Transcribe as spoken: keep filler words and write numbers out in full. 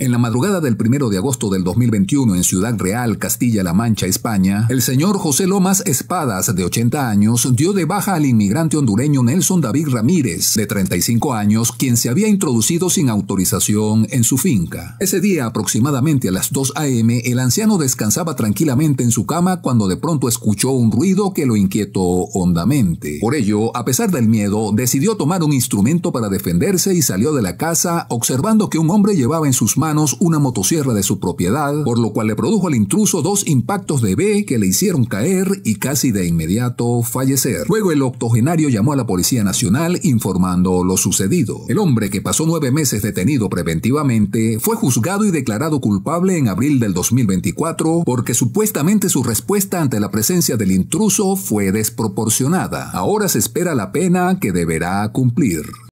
En la madrugada del primero de agosto del dos mil veintiuno en Ciudad Real, Castilla-La Mancha, España, el señor José Lomas Espadas, de ochenta años, dio de baja al inmigrante hondureño Nelson David Ramírez, de treinta y cinco años, quien se había introducido sin autorización en su finca. Ese día, aproximadamente a las dos a eme, el anciano descansaba tranquilamente en su cama cuando de pronto escuchó un ruido que lo inquietó hondamente. Por ello, a pesar del miedo, decidió tomar un instrumento para defenderse y salió de la casa, observando que un hombre llevaba en sus manos una motosierra de su propiedad, por lo cual le produjo al intruso dos impactos de B que le hicieron caer y casi de inmediato fallecer. Luego el octogenario llamó a la Policía Nacional informando lo sucedido. El hombre, que pasó nueve meses detenido preventivamente, fue juzgado y declarado culpable en abril del dos mil veinticuatro porque supuestamente su respuesta ante la presencia del intruso fue desproporcionada. Ahora se espera la pena que deberá cumplir.